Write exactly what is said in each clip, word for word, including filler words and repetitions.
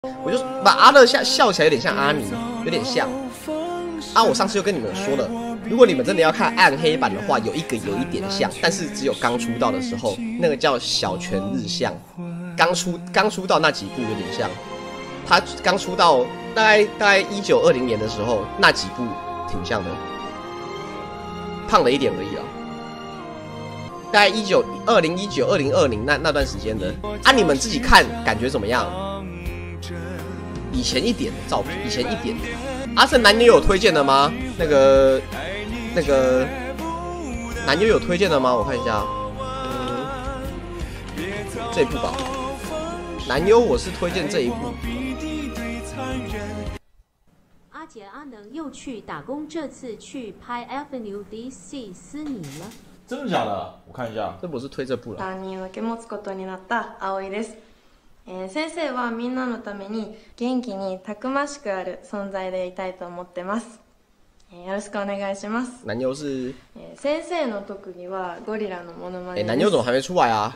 我就把阿乐笑笑起来有点像阿尼，有点像。啊，我上次就跟你们说了，如果你们真的要看暗黑版的话，有一个有一点像，但是只有刚出道的时候，那个叫小泉日向，刚出刚出道那几部有点像。他刚出道大概大概一九二零年的时候，那几部挺像的，胖了一点而已啦。大概一九二零一九二零二零那那段时间的啊，你们自己看感觉怎么样？以前一点的照片，以前一点。阿胜男友有推荐的吗？那个那个男友有推荐的吗？我看一下，嗯，这一部吧。男优我是推荐这一部。 阿杰阿能又去打工，这次去拍 Avenue D C 思你了。 真的假的？我看一下。 这不是推这部了。 担任を受け持つことになった葵です。えー、先生はみんなのために元気にたくましくある存在でいたいと思ってます。えー、よろしくお願いします。 男优是。 えー、先生の特技はゴリラのモノマネです。 哎，男优怎么还没出来啊？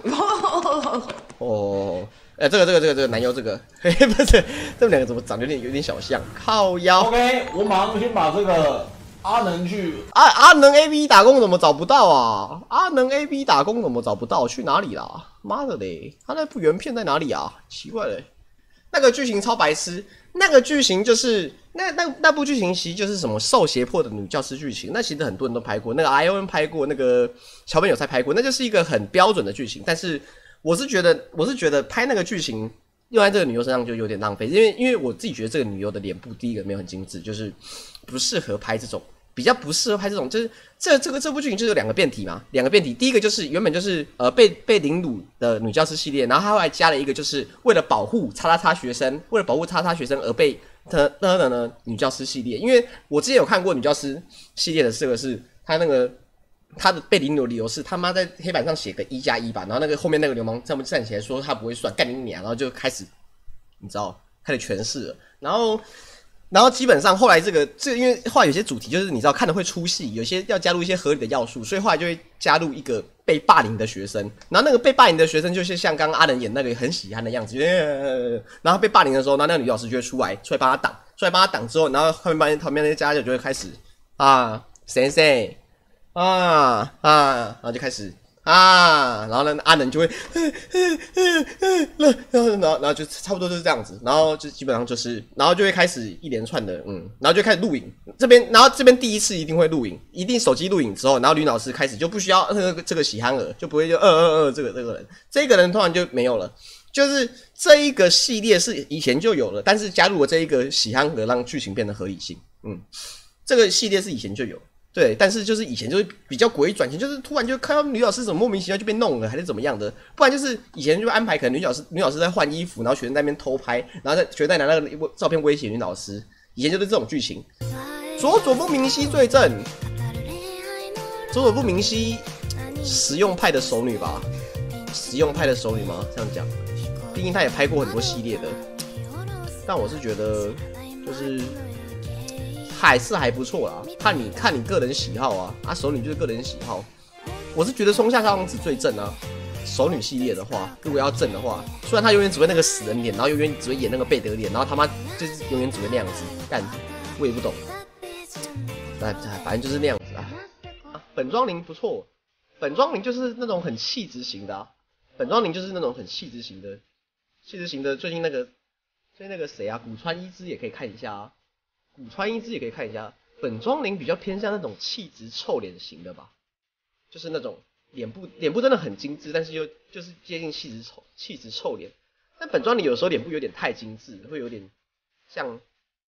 哦，哎，这个这个这个这个男优这个，嘿，不是，这两个怎么长得有点有点小像？靠腰。 OK， 我马上先把这个。阿能去阿阿能 A B 打工怎么找不到啊？阿能 A B 打工怎么找不到？去哪里啦？妈的嘞！他那部原片在哪里啊？奇怪嘞，那个剧情超白痴。那个剧情就是那那那部剧情其实就是什么受胁迫的女教师剧情。那其实很多人都拍过，那个 I O N 拍过，那个桥本有菜拍过，那就是一个很标准的剧情。但是我是觉得，我是觉得拍那个剧情用在这个女优身上就有点浪费，因为因为我自己觉得这个女优的脸部第一个没有很精致，就是不适合拍这种。比较不适合拍这种，就是这这个这部剧情就是有两个变体嘛，两个变体。第一个就是原本就是呃被被凌辱的女教师系列，然后他后来加了一个就是为了保护叉叉叉学生，为了保护叉叉学生而被的的的呢女教师系列。因为我之前有看过女教师系列的这个是他那个他的被凌辱的理由是他妈在黑板上写个一加一吧，然后那个后面那个流氓他们站起来说他不会算，干你娘，然后就开始你知道开始诠释了，然后。然后基本上后来这个这个因为后来有些主题就是你知道看的会出戏，有些要加入一些合理的要素，所以后来就会加入一个被霸凌的学生，然后那个被霸凌的学生就是像刚刚阿能演那个很喜憨的样子，然后被霸凌的时候，然后那个女老师就会出来出来帮他挡，出来帮他挡之后，然后后面旁边那些家长就会开始啊谁谁啊啊，然后就开始。啊，然后呢，阿能就会，然后然后然后就差不多就是这样子，然后就基本上就是，然后就会开始一连串的，嗯，然后就开始录影，这边，然后这边第一次一定会录影，一定手机录影之后，然后吕老师开始就不需要呃这个喜憨儿，就不会就二二二这个这个人，这个人突然就没有了，就是这一个系列是以前就有了，但是加入了这一个喜憨儿，让剧情变得合理性，嗯，这个系列是以前就有。对，但是就是以前就是比较诡异转型，就是突然就看到女老师怎么莫名其妙就被弄了，还是怎么样的，不然就是以前就安排可能女老师女老师在换衣服，然后学生在那边偷拍，然后在学生在拿那个照片威胁女老师，以前就是这种剧情。佐佐木明希最正，佐佐木明希实用派的熟女吧，实用派的熟女吗？这样讲，毕竟她也拍过很多系列的，但我是觉得就是。还是还不错啦，看你看你个人喜好啊，啊熟女就是个人喜好，我是觉得松下小王子最正啊，熟女系列的话，如果要正的话，虽然他永远只会那个死人脸，然后永远只会演那个贝德脸，然后他妈就是永远只会那样子，干我也不懂，但反正就是那样子啊。啊本庄绫不错，本庄绫就是那种很气质型的啊，本庄绫就是那种很气质型的，气质型的最近那个最近那个谁啊，古川一之也可以看一下啊。古川一之也可以看一下，本庄绫比较偏向那种气质臭脸型的吧，就是那种脸部脸部真的很精致，但是又就是接近气质臭气质臭脸。但本庄绫有时候脸部有点太精致，会有点像，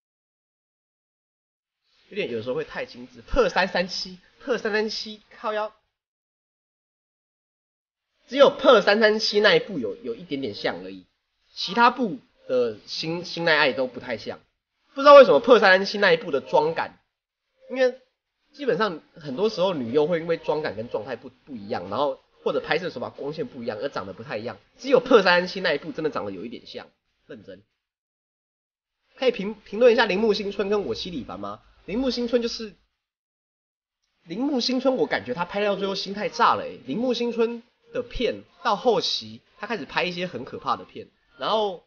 有点有时候会太精致。破三三七，破三三七靠腰，只有破三三七那一部有有一点点像而已，其他部的新新奈爱都不太像。不知道为什么破三三七那一部的妆感，因为基本上很多时候女优会因为妆感跟状态不不一样，然后或者拍摄手法光线不一样而长得不太一样。只有破三三七那一部真的长得有一点像，认真。可以评评论一下铃木新春跟我妻李凡吗？铃木新春就是铃木新春，我感觉他拍到最后心态炸了诶、欸。铃木新春的片到后期他开始拍一些很可怕的片，然后。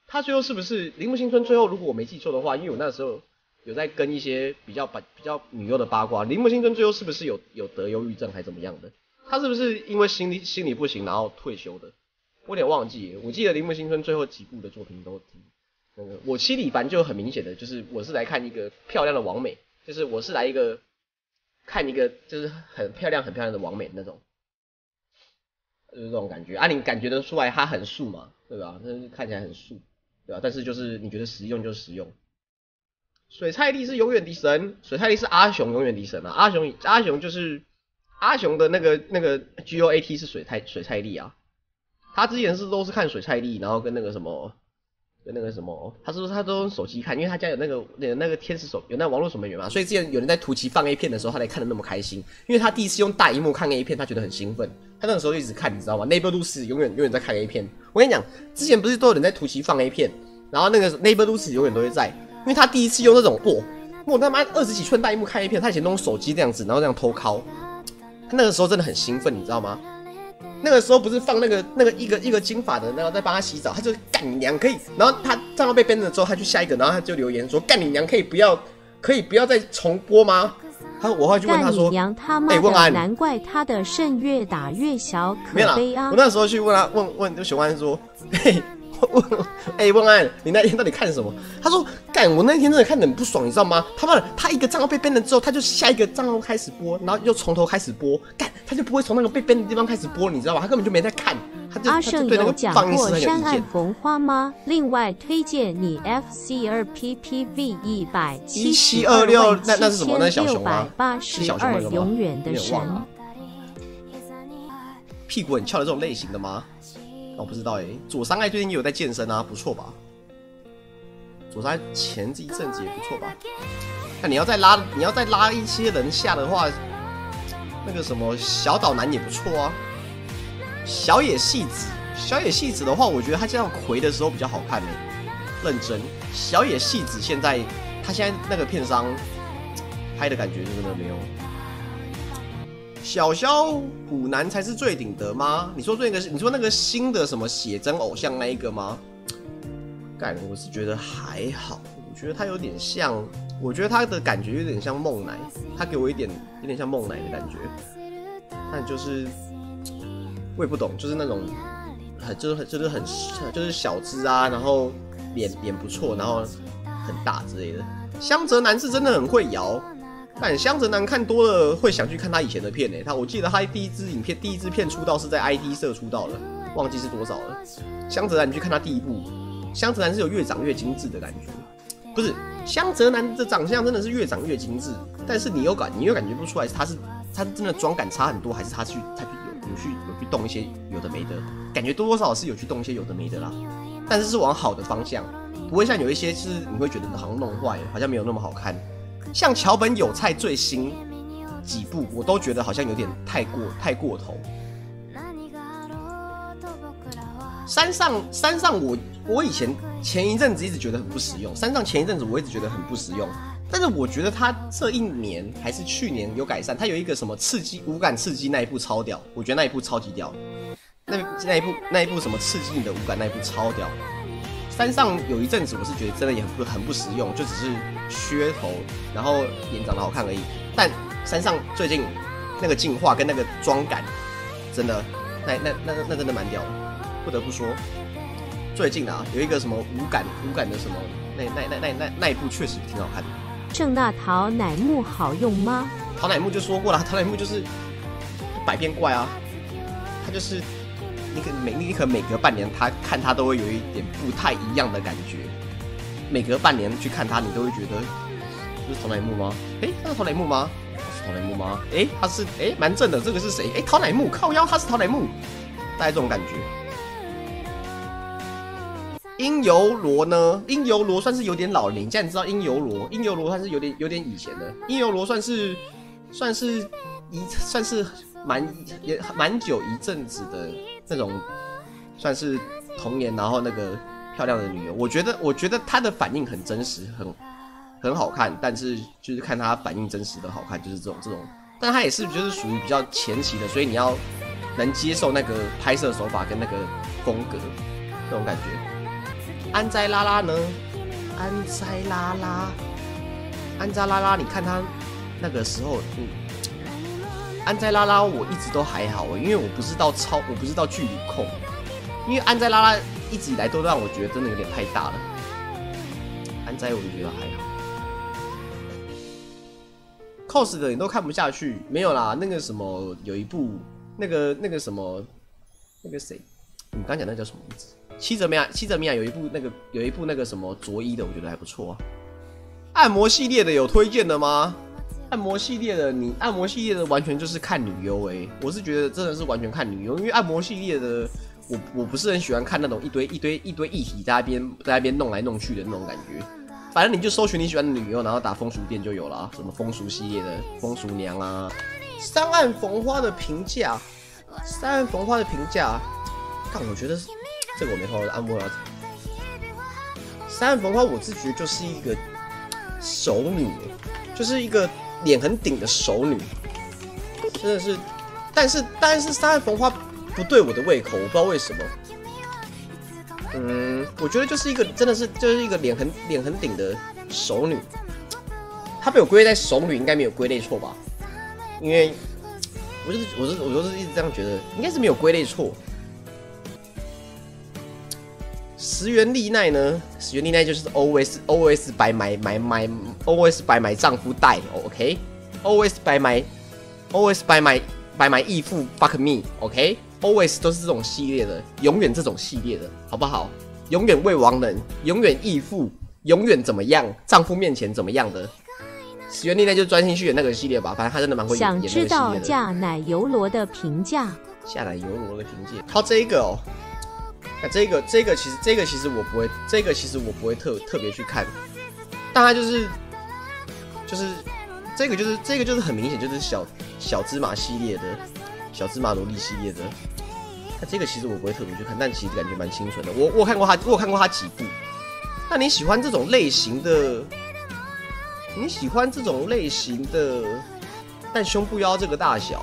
他最后是不是铃木新村？最后如果我没记错的话，因为我那时候有在跟一些比较比较女优的八卦，铃木新村最后是不是有有得忧郁症还怎么样的？他是不是因为心理心理不行然后退休的？我有点忘记了，我记得铃木新村最后几部的作品都挺那个。我七里凡就很明显的就是我是来看一个漂亮的网美，就是我是来一个看一个就是很漂亮很漂亮的网美那种。就是这种感觉啊，你感觉得出来它很素嘛，对吧？但是看起来很素，对吧？但是就是你觉得实用就实用。水菜莉是永远的神，水菜莉是阿雄永远的神啊！阿雄阿雄就是阿雄的那个那个 G O A T 是水菜水菜莉啊，他之前是都是看水菜莉，然后跟那个什么跟那个什么，他是不是他都用手机看，因为他家有那个有那个天使手有那个网络守门员嘛，所以之前有人在图奇放 A 片的时候，他才看得那么开心，因为他第一次用大荧幕看 A 片，他觉得很兴奋。他那个时候一直看，你知道吗 ？Neighbor 永远永远在看 A 片。我跟你讲，之前不是都有人在图奇放 A 片，然后那个 Neighbor 永远都会在，因为他第一次用那种哇，我他妈二十几寸大荧幕看 A 片，他以前都用手机这样子，然后这样偷拷，他那个时候真的很兴奋，你知道吗？那个时候不是放那个那个一个一个金发的，然后在帮他洗澡，他就干你娘可以，然后他账号被 ban 了之后，他去下一个，然后他就留言说干你娘可以不要可以不要再重播吗？他我会去问他说，哎、欸，问安， 难怪他的肾越打越小，可悲啊！ 我那时候去问他，问问就熊安说，嘿，问，哎、欸，问安，你那天到底看什么？他说，干，我那天真的看得很不爽，你知道吗？他妈的，他一个账号被 ban 了之后，他就下一个账号开始播，然后又从头开始播，干，他就不会从那个被 ban 的地方开始播，你知道吗？他根本就没在看。 阿胜有讲过山岸逢花吗？另外推荐你 F C 二 P P V 一百七十二万七千六百八十二永远的神。 屁股很翘的这种类型的吗？我、哦、不知道哎、欸。左三爱最近也有在健身啊，不错吧？左三爱前这一阵子也不错吧？那你要再拉，你要再拉一些人下的话，那个什么小岛男也不错啊。小野细子，小野细子的话，我觉得他这样魁的时候比较好看呢、欸。认真，小野细子现在他现在那个片商拍的感觉就真的没有。小萧虎男才是最顶的吗？你说这个，你说那个新的什么写真偶像那一个吗？干，我是觉得还好，我觉得他有点像，我觉得他的感觉有点像梦奶，他给我一点有点像梦奶的感觉，但就是。我也不懂，就是那种很就是就是很就是小只啊，然后脸脸不错，然后很大之类的。香泽南是真的很会摇，但香泽南看多了会想去看他以前的片诶、欸。他我记得他第一支影片第一支片出道是在 I D 社出道的，忘记是多少了。香泽南你去看他第一部，香泽南是有越长越精致的感觉，不是香泽南的长相真的是越长越精致，但是你又感你又感觉不出来他是他是真的妆感差很多，还是他去他去。有去有去动一些有的没的，感觉多多少少是有去动一些有的没的啦，但是是往好的方向，不会像有一些是你会觉得好像弄坏了，好像没有那么好看。像桥本有菜最新几部，我都觉得好像有点太过太过头。山上山上我我以前前一阵子一直觉得很不实用，山上前一阵子我一直觉得很不实用。但是我觉得他这一年还是去年有改善，他有一个什么刺激无感刺激那一部超屌，我觉得那一部超级屌，那那一部那一部什么刺激你的无感那一部超屌。山上有一阵子我是觉得真的也很不很不实用，就只是噱头，然后脸长得好看而已。但山上最近那个进化跟那个妆感，真的那那那那真的蛮屌的，不得不说。最近啊有一个什么无感无感的什么那那那那那那一部确实挺好看的。 正大桃乃木好用吗？ 桃乃木就说过了，桃乃木就是百变怪啊，他就是你可每你可每隔半年他看他都会有一点不太一样的感觉，每隔半年去看他，你都会觉得这是桃乃木吗？哎、欸，那是桃乃木吗？是桃乃木吗？哎、欸，他是哎蛮、欸、正的，这个是谁？哎、欸，桃乃木靠腰，他是桃乃木，大概这种感觉。音游罗呢？音游罗算是有点老了，你既然知道音游罗，音游罗算是有点有点以前的。音游罗算是算是一算是蛮也蛮久一阵子的那种，算是童年，然后那个漂亮的女友。我觉得我觉得她的反应很真实，很很好看，但是就是看她反应真实的好看，就是这种这种。但她也是就是属于比较前期的，所以你要能接受那个拍摄手法跟那个风格那种感觉。 安斋拉拉呢？安斋拉拉，安斋拉拉，你看他那个时候，嗯，安斋拉拉我一直都还好，因为我不是到超，我不是到距离控，因为安斋拉拉一直以来都让我觉得真的有点太大了。安斋我就觉得还好。cos 的你都看不下去，没有啦。那个什么，有一部那个那个什么，那个谁，你刚讲那个叫什么名字？七泽米亚，七泽米亚有一部那个有一部那个什么佐伊的，我觉得还不错啊。按摩系列的有推荐的吗？按摩系列的，你按摩系列的完全就是看女优哎、欸，我是觉得真的是完全看女优，因为按摩系列的我我不是很喜欢看那种一堆一堆一堆议题在那边在那边弄来弄去的那种感觉。反正你就搜寻你喜欢的女优，然后打风俗店就有了、啊，什么风俗系列的风俗娘啊。三岸逢花的评价，三岸逢花的评价，但我觉得这个我没看过按摩了。三岸逢花我是觉得就是一个熟女，就是一个脸很顶的熟女，真的是。但是但是三岸逢花不对我的胃口，我不知道为什么。嗯，我觉得就是一个真的是就是一个脸很脸很顶的熟女，她被我归类在熟女，应该没有归类错吧？因为我就是我是我就是一直这样觉得，应该是没有归类错。石原丽奈呢？石原丽奈就是 always always by my my my always by my 丈夫带 ，OK？always by my always by my by my义父 fuck me，OK？always 都是这种系列的，永远这种系列的，好不好？永远未亡人，永远义父，永远怎么样？丈夫面前怎么样的？石原丽奈就专心去演那个系列吧，反正她真的蛮会演那个系列的。 想知道嫁奶油罗的评价？ 嫁奶油罗的评价，好，这一个哦，那这个这个其实这个其实我不会，这个其实我不会特特别去看，但它就是就是这个就是这个就是很明显就是小小芝麻系列的。小芝麻萝莉系列的，那这个其实我不会特别去看，但其实感觉蛮清纯的。我我有看过他，我有看过他几部。那你喜欢这种类型的？你喜欢这种类型的？但胸部要这个大小？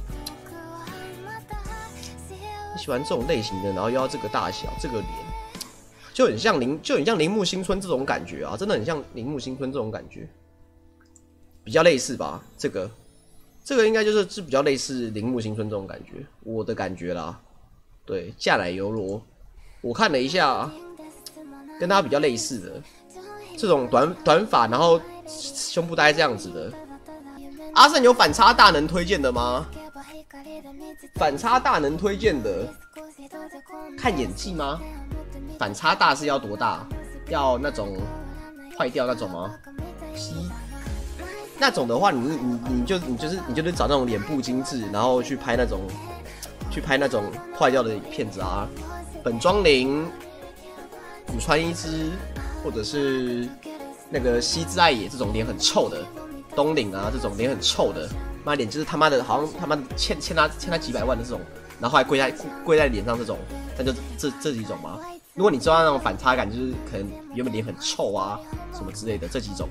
你喜欢这种类型的，然后又要这个大小，这个脸，就很像铃，就很像铃木新村这种感觉啊，真的很像铃木新村这种感觉，比较类似吧？这个。这个应该就是是比较类似铃木新村这种感觉，我的感觉啦。对，嫁奶油罗，我看了一下，跟他比较类似的，这种短短发，然后胸部大概这样子的。阿胜有反差大能推荐的吗？反差大能推荐的，看演技吗？反差大是要多大？要那种坏掉那种吗？那种的话，你你你就你就是你就是找那种脸部精致，然后去拍那种去拍那种坏掉的片子啊。本庄绫、古川一之，或者是那个西之爱也这种脸很臭的，东岭啊这种脸很臭的，妈脸就是他妈的好像他妈欠欠他欠他几百万的这种，然后还跪在跪在脸上这种，那就这这几种嘛。如果你知道那种反差感，就是可能原本脸很臭啊什么之类的这几种。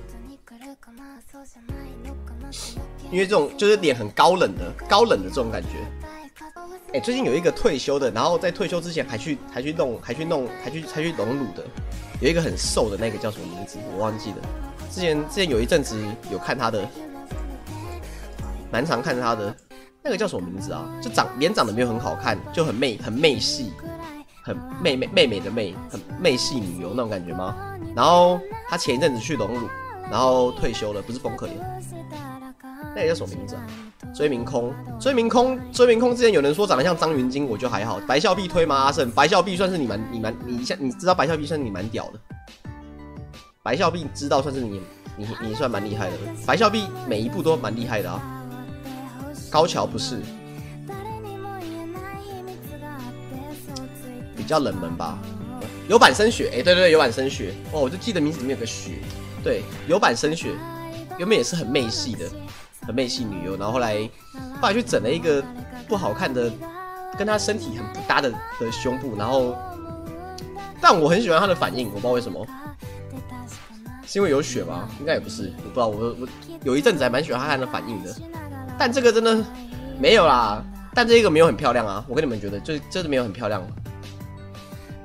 因为这种就是脸很高冷的、高冷的这种感觉。哎、欸，最近有一个退休的，然后在退休之前还去还去弄、还去弄、还去还去隆乳的，有一个很瘦的那个叫什么名字？我忘记了。之前之前有一阵子有看他的，蛮常看他的，那个叫什么名字啊？就长脸长得没有很好看，就很媚、很媚系，很媚媚媚美的媚，很媚系女优那种感觉吗？然后他前一阵子去隆乳。然后退休了，不是风可怜，那个叫什么名字啊？追明空，追明空，追明空。之前有人说长得像张云京，我就还好。白孝碧推吗？阿胜，白孝碧算是你蛮你蛮你像你知道白孝碧算是你蛮屌的。白孝碧知道算是你你你算蛮厉害的。白孝碧每一部都蛮厉害的啊。高桥不是，比较冷门吧。有坂生雪，哎、欸，对对对，有坂生雪。哦，我就记得名字里面有个雪。对，有坂生雪，原本也是很媚系的，很媚系女优，然后后来后来去整了一个不好看的，跟她身体很不搭的的胸部，然后，但我很喜欢她的反应，我不知道为什么，是因为有血吗？应该也不是，我不知道，我我有一阵子还蛮喜欢她的反应的，但这个真的没有啦，但这个没有很漂亮啊，我跟你们觉得，就真的没有很漂亮。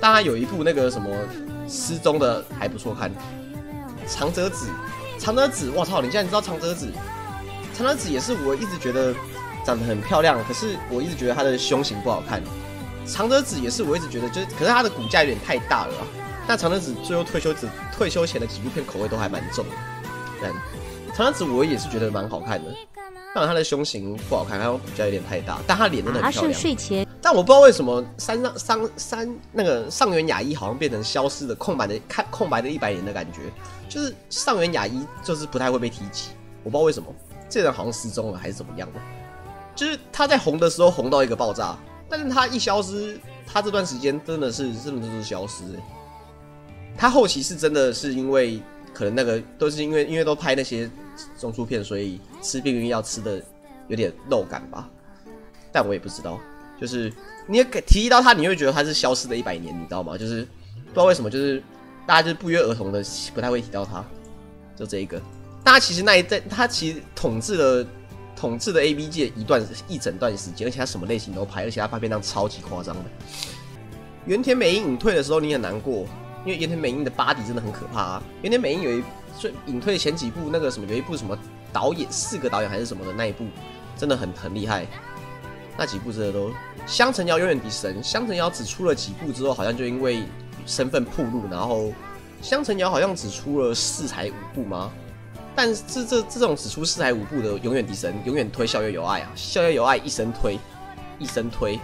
但他有一部那个什么失踪的还不错看，长泽子，长泽子，我操！你竟然知道长泽子？长泽子也是我一直觉得长得很漂亮，可是我一直觉得她的胸型不好看。长泽子也是我一直觉得就是，可是她的骨架有点太大了啊。但长泽子最后退休子退休前的几部片口味都还蛮重的。但长泽子我也是觉得蛮好看的，当然她的胸型不好看，她骨架有点太大，但她脸真的很漂亮。 睡前， 但我不知道为什么山上上山那个上原雅一好像变成消失的空白的看空白的一百年的感觉，就是上原雅一就是不太会被提及，我不知道为什么。这人好像失踪了还是怎么样的，就是他在红的时候红到一个爆炸，但是他一消失，他这段时间真的是真的就是消失、欸。他后期是真的是因为可能那个都是因为因为都拍那些中出片，所以吃避孕药吃的有点肉感吧，但我也不知道。就是你也提到他，你会觉得他是消失的一百年，你知道吗？就是不知道为什么，就是大家就是不约而同的不太会提到他，就这一个。大家其实那一阵，他其实统治了统治了 A B 界一段一整段时间，而且他什么类型都拍，而且他拍片量超级夸张的。原田美樱隐退的时候，你很难过，因为原田美樱的 body 真的很可怕、啊。原田美樱有一隐退前几部那个什么，有一部什么导演四个导演还是什么的那一部，真的很很厉害。那几部真的都，香橙遥永远敌神，香橙遥只出了几部之后，好像就因为身份暴露，然后香橙遥好像只出了四才五部吗？但是这这这种只出四才五部的永远敌神，永远推校月有爱啊！校月有爱一生推，一生推，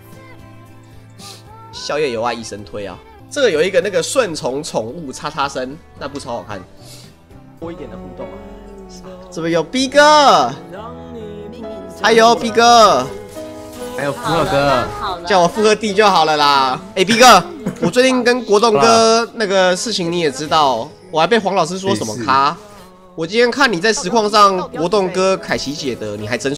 校月有爱一生推啊！这个有一个那个顺从宠物叉叉声，那部超好看，多一点的互动啊！这边有 B 哥，还有 B 哥。 还有附和哥， 叫我附和弟就好了啦。哎、欸、，B 哥，我最近跟国栋哥那个事情你也知道，我还被黄老师说什么咖。我今天看你在实况上国栋哥、凯奇姐的，你还真